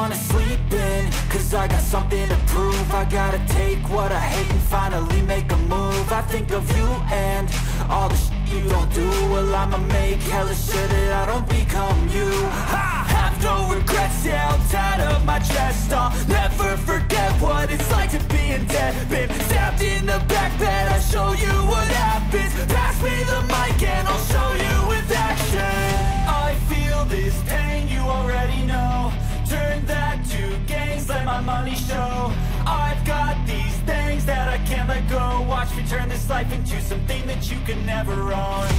wanna sleep in, cause I got something to prove. I gotta take what I hate and finally make a move. I think of you and all the shit you don't do. Well, I'ma make hella sure that I don't become you. I have no regrets, yeah, I'll tie up my chest. I'll never forget what it's like to be in debt. Been stabbed in the back bed, I'll show you what happens. Pass me the mic and I'll show you with action. I feel this pain, you already know. Turn that to gains, let my money show. I've got these things that I can't let go. Watch me turn this life into something that you can never own.